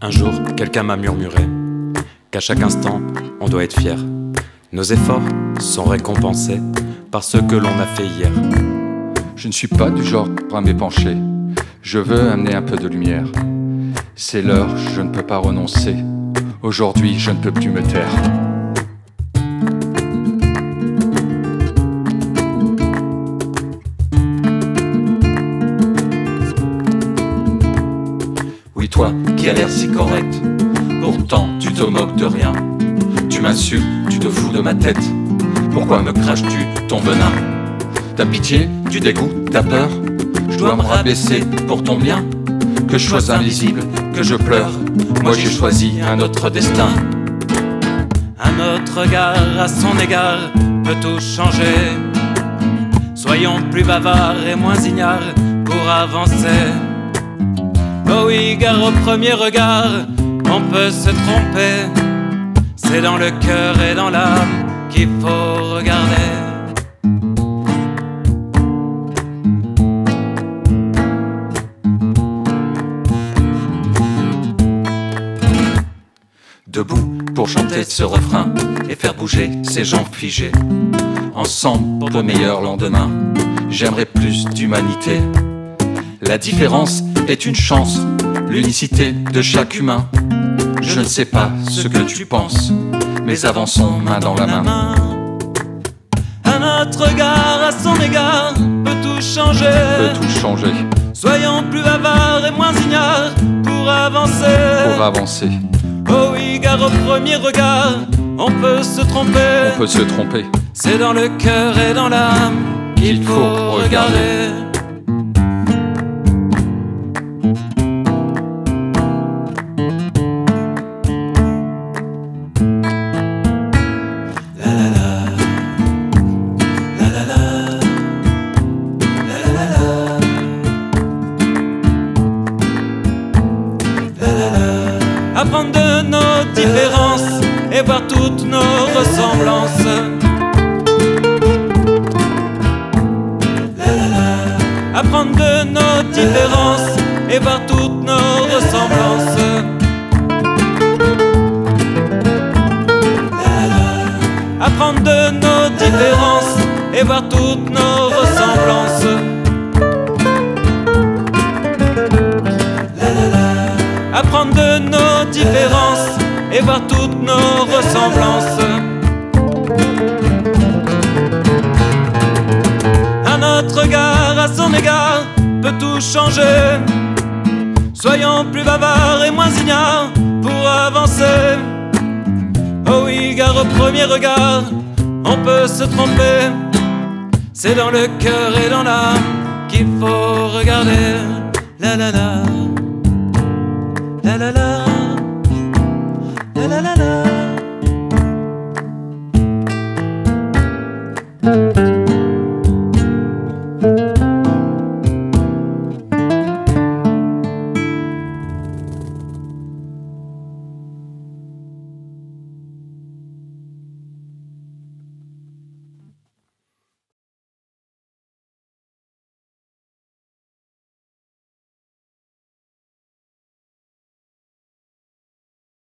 Un jour, quelqu'un m'a murmuré qu'à chaque instant, on doit être fier. Nos efforts sont récompensés par ce que l'on a fait hier. Je ne suis pas du genre à m'épancher. Je veux amener un peu de lumière. C'est l'heure, je ne peux pas renoncer. Aujourd'hui, je ne peux plus me taire. Oui, toi qui as l'air si correct, pourtant tu te moques de rien. Tu m'insultes, tu te fous de ma tête. Pourquoi me craches-tu ton venin? T'as pitié, tu dégoûtes, t'as peur. Je dois me rabaisser pour ton bien. Que je sois invisible, que je pleure. Moi j'ai choisi un autre destin. Un autre regard à son égard peut tout changer. Soyons plus bavards et moins ignares pour avancer. Oh oui, gare au premier regard, on peut se tromper. C'est dans le cœur et dans l'âme qu'il faut regarder. Debout pour chanter ce refrain et faire bouger ces gens figés. Ensemble pour de meilleurs lendemains. J'aimerais plus d'humanité. La différence est une chance, l'unicité de chaque humain. Je ne sais pas ce que tu penses, mais avançons main dans la main. Un autre regard à son égard peut tout changer. Peut tout changer. Soyons plus bavards et moins ignares pour avancer. Pour avancer. Oh oui, gare au premier regard, on peut se tromper. On peut se tromper. C'est dans le cœur et dans l'âme qu'il faut regarder. Apprendre de nos différences et voir toutes nos ressemblances. Apprendre de nos différences et voir toutes nos ressemblances. Apprendre de nos différences et voir toutes nos ressemblances. Apprendre de nos différences et voir toutes nos ressemblances. Un autre regard à son égard peut tout changer. Soyons plus bavards et moins ignares pour avancer. Oh oui, gare au premier regard, on peut se tromper. C'est dans le cœur et dans l'âme qu'il faut regarder. La la la. La la la.